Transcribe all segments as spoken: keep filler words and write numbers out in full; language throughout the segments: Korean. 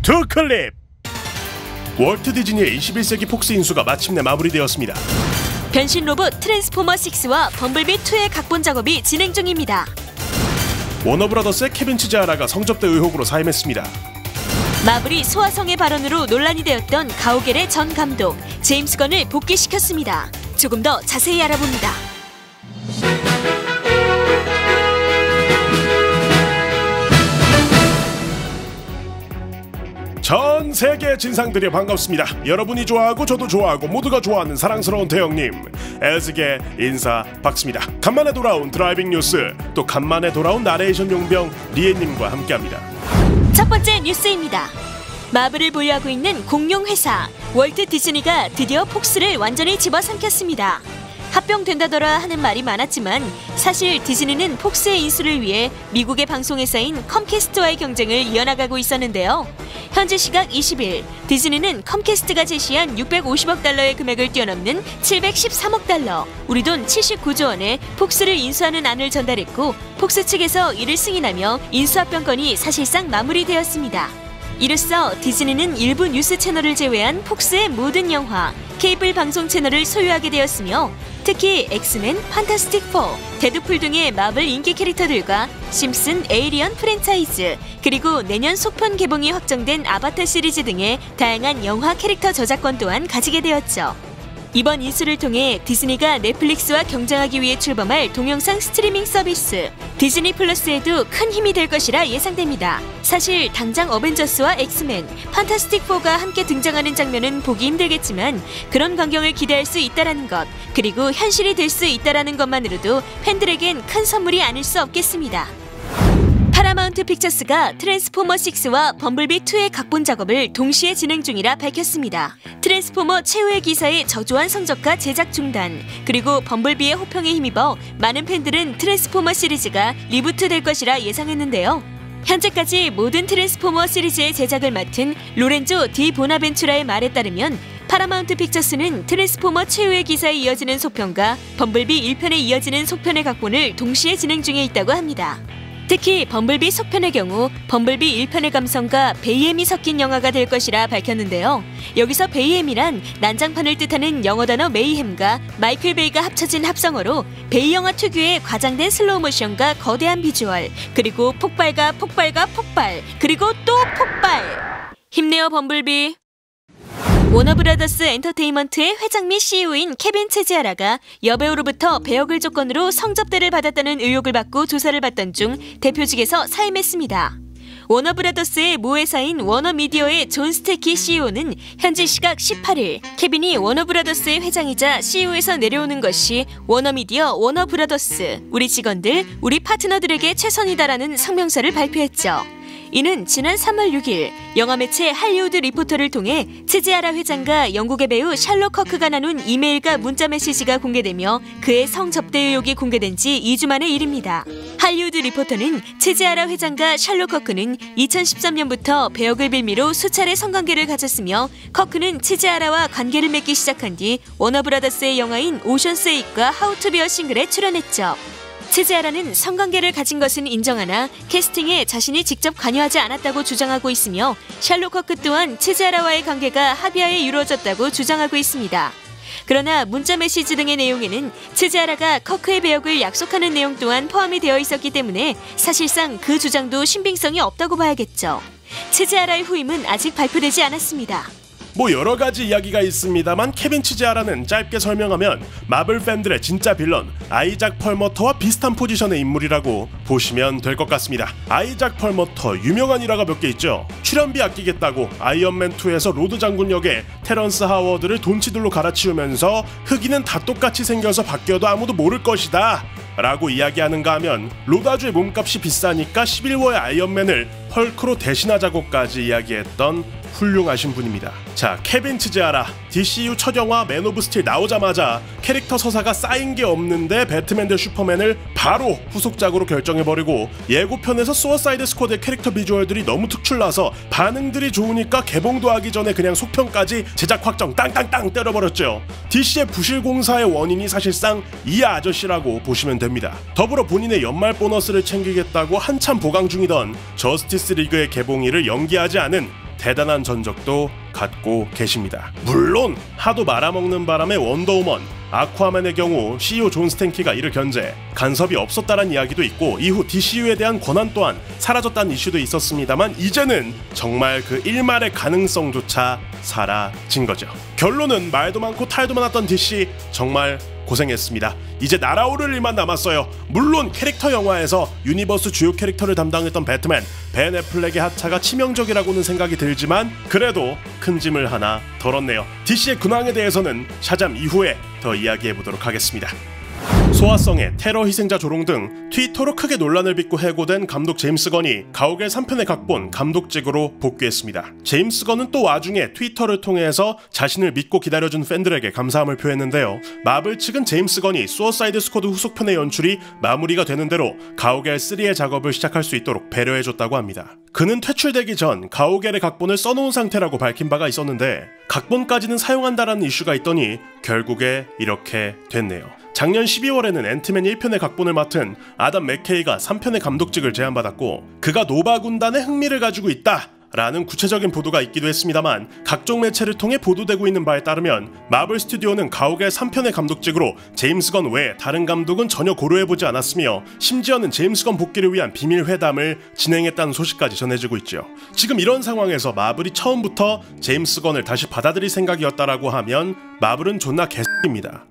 두 클립! 월트 디즈니의 이십일 세기 폭스 인수가 마침내 마무리되었습니다. 변신 로봇 트랜스포머 식스와 범블비 투의 각본 작업이 진행 중입니다. 워너브라더스의 케빈 치즈하라가 성접대 의혹으로 사임했습니다. 마블이 소아성의 발언으로 논란이 되었던 가오갤의 전 감독 제임스 건을 복귀시켰습니다. 조금 더 자세히 알아봅니다. 전 세계 진상들이 반갑습니다. 여러분이 좋아하고 저도 좋아하고 모두가 좋아하는 사랑스러운 태영님, 애쓰게 인사 박습니다. 간만에 돌아온 드라이빙 뉴스, 또 간만에 돌아온 나레이션 용병 리에님과 함께합니다. 첫 번째 뉴스입니다. 마블을 보유하고 있는 공룡 회사 월트 디즈니가 드디어 폭스를 완전히 집어삼켰습니다. 합병된다더라 하는 말이 많았지만 사실 디즈니는 폭스의 인수를 위해 미국의 방송회사인 컴캐스트와의 경쟁을 이어나가고 있었는데요. 현지 시각 이십 일 디즈니는 컴캐스트가 제시한 육백오십억 달러의 금액을 뛰어넘는 칠백십삼억 달러, 우리 돈 칠십구조 원에 폭스를 인수하는 안을 전달했고 폭스 측에서 이를 승인하며 인수합병건이 사실상 마무리되었습니다. 이로써 디즈니는 일부 뉴스 채널을 제외한 폭스의 모든 영화, 케이블 방송 채널을 소유하게 되었으며 특히 엑스맨, 판타스틱 포, 데드풀 등의 마블 인기 캐릭터들과 심슨, 에이리언 프랜차이즈, 그리고 내년 속편 개봉이 확정된 아바타 시리즈 등의 다양한 영화 캐릭터 저작권 또한 가지게 되었죠. 이번 인수를 통해 디즈니가 넷플릭스와 경쟁하기 위해 출범할 동영상 스트리밍 서비스 디즈니 플러스에도 큰 힘이 될 것이라 예상됩니다. 사실 당장 어벤져스와 엑스맨, 판타스틱 포가 함께 등장하는 장면은 보기 힘들겠지만 그런 광경을 기대할 수 있다는 것, 그리고 현실이 될 수 있다는 것만으로도 팬들에겐 큰 선물이 아닐 수 없겠습니다. 파라마운트 픽처스가 트랜스포머 식스와 범블비 투의 각본 작업을 동시에 진행 중이라 밝혔습니다. 트랜스포머 최후의 기사의 저조한 성적과 제작 중단, 그리고 범블비의 호평에 힘입어 많은 팬들은 트랜스포머 시리즈가 리부트될 것이라 예상했는데요. 현재까지 모든 트랜스포머 시리즈의 제작을 맡은 로렌조 디 보나벤투라의 말에 따르면 파라마운트 픽처스는 트랜스포머 최후의 기사에 이어지는 속편과 범블비 일 편에 이어지는 속편의 각본을 동시에 진행 중에 있다고 합니다. 특히 범블비 속편의 경우 범블비 일 편의 감성과 베이엠이 섞인 영화가 될 것이라 밝혔는데요. 여기서 베이엠이란 난장판을 뜻하는 영어 단어 메이햄과 마이클 베이가 합쳐진 합성어로 베이 영화 특유의 과장된 슬로우 모션과 거대한 비주얼, 그리고 폭발과 폭발과 폭발, 그리고 또 폭발! 힘내요 범블비! 워너브라더스 엔터테인먼트의 회장 및 씨이오인 케빈 치즈하라가 여배우로부터 배역을 조건으로 성접대를 받았다는 의혹을 받고 조사를 받던 중 대표직에서 사임했습니다. 워너브라더스의 모회사인 워너미디어의 존 스테키 씨이오는 현지 시각 십팔 일 케빈이 워너브라더스의 회장이자 씨이오에서 내려오는 것이 워너미디어 워너브라더스, 우리 직원들, 우리 파트너들에게 최선이다라는 성명서를 발표했죠. 이는 지난 삼월 육일 영화 매체 할리우드 리포터를 통해 치즈하라 회장과 영국의 배우 샬롯 커크가 나눈 이메일과 문자 메시지가 공개되며 그의 성접대 의혹이 공개된 지 이 주 만의 일입니다. 할리우드 리포터는 치즈하라 회장과 샬롯 커크는 이천십삼 년부터 배역을 빌미로 수차례 성관계를 가졌으며 커크는 치즈하라와 관계를 맺기 시작한 뒤 워너브라더스의 영화인 오션스 에잇과 하우 투 비어 싱글에 출연했죠. 치즈하라는 성관계를 가진 것은 인정하나 캐스팅에 자신이 직접 관여하지 않았다고 주장하고 있으며 샬롯 커크 또한 치즈하라와의 관계가 합의하에 이루어졌다고 주장하고 있습니다. 그러나 문자 메시지 등의 내용에는 치즈하라가 커크의 배역을 약속하는 내용 또한 포함이 되어 있었기 때문에 사실상 그 주장도 신빙성이 없다고 봐야겠죠. 치즈하라의 후임은 아직 발표되지 않았습니다. 뭐 여러가지 이야기가 있습니다만 케빈 치즈하라는 짧게 설명하면 마블 팬들의 진짜 빌런 아이작 펄머터와 비슷한 포지션의 인물이라고 보시면 될 것 같습니다. 아이작 펄머터 유명한 일화가 몇 개 있죠. 출연비 아끼겠다고 아이언맨 투에서 로드 장군 역의 테런스 하워드를 돈치들로 갈아치우면서 흑인은 다 똑같이 생겨서 바뀌어도 아무도 모를 것이다 라고 이야기하는가 하면 로다주의 몸값이 비싸니까 십일 호의 아이언맨을 헐크로 대신하자고까지 이야기했던 훌륭하신 분입니다. 자, 케빈 치즈하라 디씨유 첫 영화 맨 오브 스틸 나오자마자 캐릭터 서사가 쌓인 게 없는데 배트맨 대 슈퍼맨을 바로 후속작으로 결정해버리고 예고편에서 수어사이드 스쿼드의 캐릭터 비주얼들이 너무 특출나서 반응들이 좋으니까 개봉도 하기 전에 그냥 속편까지 제작 확정 땅땅땅 때려버렸죠. 디씨의 부실 공사의 원인이 사실상 이 아저씨라고 보시면 됩니다. 더불어 본인의 연말 보너스를 챙기겠다고 한참 보강 중이던 저스티스 리그의 개봉일을 연기하지 않은 대단한 전적도 갖고 계십니다. 물론 하도 말아먹는 바람에 원더우먼, 아쿠아맨의 경우 씨이오 존 스탠키가 이를 견제, 간섭이 없었다는 이야기도 있고 이후 디씨유에 대한 권한 또한 사라졌다는 이슈도 있었습니다만 이제는 정말 그 일말의 가능성조차 사라진 거죠. 결론은 말도 많고 탈도 많았던 디씨 정말 고생했습니다. 이제 날아오를 일만 남았어요. 물론 캐릭터 영화에서 유니버스 주요 캐릭터를 담당했던 배트맨, 벤 애플렉의 하차가 치명적이라고는 생각이 들지만 그래도 큰 짐을 하나 덜었네요. 디씨의 근황에 대해서는 샤잠 이후에 더 이야기해보도록 하겠습니다. 소아성의 테러 희생자 조롱 등 트위터로 크게 논란을 빚고 해고된 감독 제임스 건이 가오갤 삼 편의 각본 감독직으로 복귀했습니다. 제임스 건은 또 와중에 트위터를 통해서 자신을 믿고 기다려준 팬들에게 감사함을 표했는데요. 마블 측은 제임스 건이 수어사이드 스쿼드 후속편의 연출이 마무리가 되는 대로 가오갤 삼의 작업을 시작할 수 있도록 배려해줬다고 합니다. 그는 퇴출되기 전 가오갤의 각본을 써놓은 상태라고 밝힌 바가 있었는데 각본까지는 사용한다라는 이슈가 있더니 결국에 이렇게 됐네요. 작년 십이월에는 앤트맨 일 편의 각본을 맡은 아담 맥케이가 삼 편의 감독직을 제안받았고 그가 노바 군단에 흥미를 가지고 있다 라는 구체적인 보도가 있기도 했습니다만 각종 매체를 통해 보도되고 있는 바에 따르면 마블 스튜디오는 가오갤 삼 편의 감독직으로 제임스 건 외 다른 감독은 전혀 고려해보지 않았으며 심지어는 제임스 건 복귀를 위한 비밀 회담을 진행했다는 소식까지 전해지고 있죠. 지금 이런 상황에서 마블이 처음부터 제임스 건을 다시 받아들일 생각이었다라고 하면 마블은 존나 개X입니다.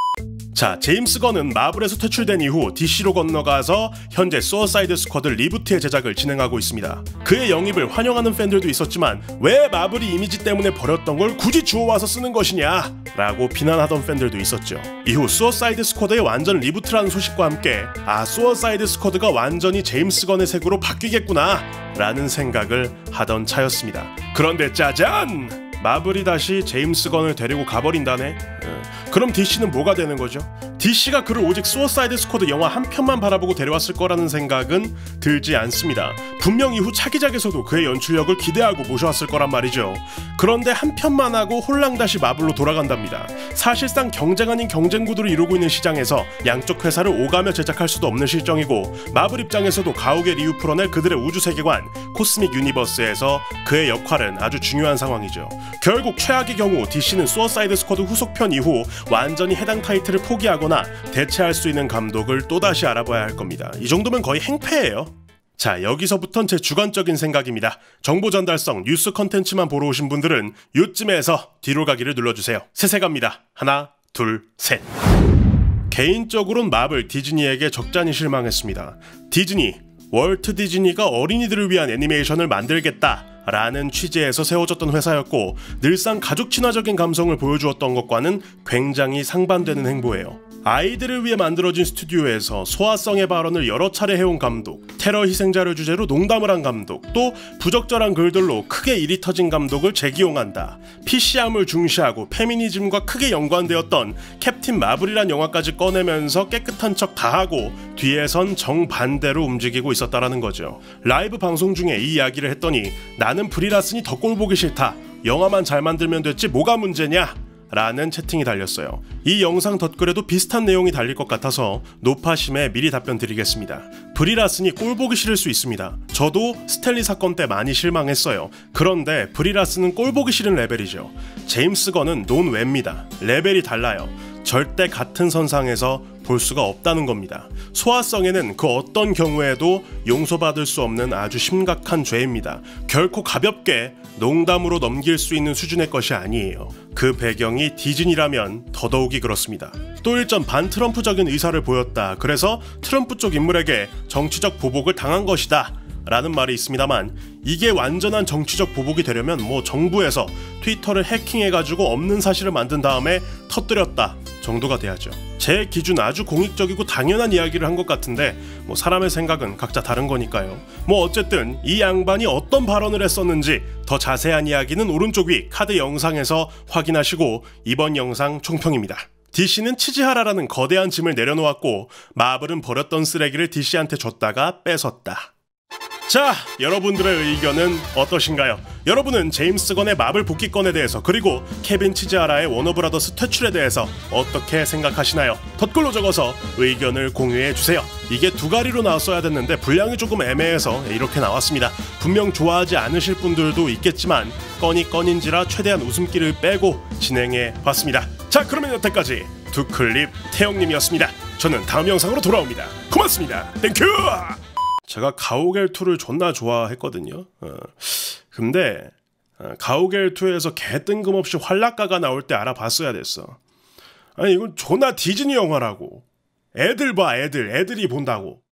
자, 제임스 건은 마블에서 퇴출된 이후 디씨로 건너가서 현재 수어사이드 스쿼드 리부트의 제작을 진행하고 있습니다. 그의 영입을 환영하는 팬들도 있었지만 왜 마블이 이미지 때문에 버렸던 걸 굳이 주워와서 쓰는 것이냐 라고 비난하던 팬들도 있었죠. 이후 수어사이드 스쿼드의 완전 리부트라는 소식과 함께 아, 수어사이드 스쿼드가 완전히 제임스 건의 색으로 바뀌겠구나 라는 생각을 하던 차였습니다. 그런데 짜잔! 마블이 다시 제임스 건을 데리고 가버린다네? 그럼 디씨는 뭐가 되는 거죠? 디씨가 그를 오직 수어사이드 스쿼드 영화 한 편만 바라보고 데려왔을 거라는 생각은 들지 않습니다. 분명 이후 차기작에서도 그의 연출력을 기대하고 모셔왔을 거란 말이죠. 그런데 한 편만 하고 홀랑 다시 마블로 돌아간답니다. 사실상 경쟁 아닌 경쟁 구도를 이루고 있는 시장에서 양쪽 회사를 오가며 제작할 수도 없는 실정이고 마블 입장에서도 가오갤 이후 풀어낼 그들의 우주 세계관, 코스믹 유니버스에서 그의 역할은 아주 중요한 상황이죠. 결국 최악의 경우 디씨는 수어사이드 스쿼드 후속편 이후 완전히 해당 타이틀을 포기하거나 대체할 수 있는 감독을 또다시 알아봐야 할 겁니다. 이 정도면 거의 행패예요. 자, 여기서부턴 제 주관적인 생각입니다. 정보 전달성 뉴스 컨텐츠만 보러 오신 분들은 요쯤에서 뒤로 가기를 눌러주세요. 셋에 갑니다. 하나, 둘, 셋. 개인적으로는 마블 디즈니에게 적잖이 실망했습니다. 디즈니, 월트 디즈니가 어린이들을 위한 애니메이션을 만들겠다 라는 취지에서 세워졌던 회사였고 늘상 가족 친화적인 감성을 보여주었던 것과는 굉장히 상반되는 행보예요. 아이들을 위해 만들어진 스튜디오에서 소아성의 발언을 여러 차례 해온 감독, 테러 희생자를 주제로 농담을 한 감독, 또 부적절한 글들로 크게 일이 터진 감독을 재기용한다. 피씨함을 중시하고 페미니즘과 크게 연관되었던 캡틴 마블이란 영화까지 꺼내면서 깨끗한 척 다 하고 뒤에선 정반대로 움직이고 있었다라는 거죠. 라이브 방송 중에 이 이야기를 했더니 나는 브리라슨이 더 꼴보기 싫다. 영화만 잘 만들면 됐지 뭐가 문제냐? 라는 채팅이 달렸어요. 이 영상 덧글에도 비슷한 내용이 달릴 것 같아서 노파심에 미리 답변 드리겠습니다. 브리라슨이 꼴보기 싫을 수 있습니다. 저도 스탠리 사건 때 많이 실망했어요. 그런데 브리라슨은 꼴보기 싫은 레벨이죠. 제임스 건은 논외입니다. 레벨이 달라요. 절대 같은 선상에서 볼 수가 없다는 겁니다. 소아성에는 그 어떤 경우에도 용서받을 수 없는 아주 심각한 죄입니다. 결코 가볍게 농담으로 넘길 수 있는 수준의 것이 아니에요. 그 배경이 디즈니라면 더더욱이 그렇습니다. 또 일점 반트럼프적인 의사를 보였다. 그래서 트럼프 쪽 인물에게 정치적 보복을 당한 것이다 라는 말이 있습니다만 이게 완전한 정치적 보복이 되려면 뭐 정부에서 트위터를 해킹해가지고 없는 사실을 만든 다음에 터뜨렸다 정도가 돼야죠. 제 기준 아주 공익적이고 당연한 이야기를 한 것 같은데 뭐 사람의 생각은 각자 다른 거니까요. 뭐 어쨌든 이 양반이 어떤 발언을 했었는지 더 자세한 이야기는 오른쪽 위 카드 영상에서 확인하시고 이번 영상 총평입니다. 디씨는 치즈하라라는 거대한 짐을 내려놓았고 마블은 버렸던 쓰레기를 디씨한테 줬다가 뺏었다. 자, 여러분들의 의견은 어떠신가요? 여러분은 제임스 건의 마블 복귀권에 대해서 그리고 케빈 치즈하라의 워너브라더스 퇴출에 대해서 어떻게 생각하시나요? 댓글로 적어서 의견을 공유해주세요. 이게 두 가리로 나왔어야 됐는데 분량이 조금 애매해서 이렇게 나왔습니다. 분명 좋아하지 않으실 분들도 있겠지만 건이 건인지라 최대한 웃음기를 빼고 진행해 봤습니다. 자, 그러면 여태까지 두클립 태영님이었습니다. 저는 다음 영상으로 돌아옵니다. 고맙습니다. 땡큐! 제가 가오갤투를 존나 좋아했거든요. 어. 근데 어, 가오갤투에서 개 뜬금없이 활락가가 나올 때 알아봤어야 됐어. 아니 이건 존나 디즈니 영화라고. 애들 봐, 애들. 애들이 본다고.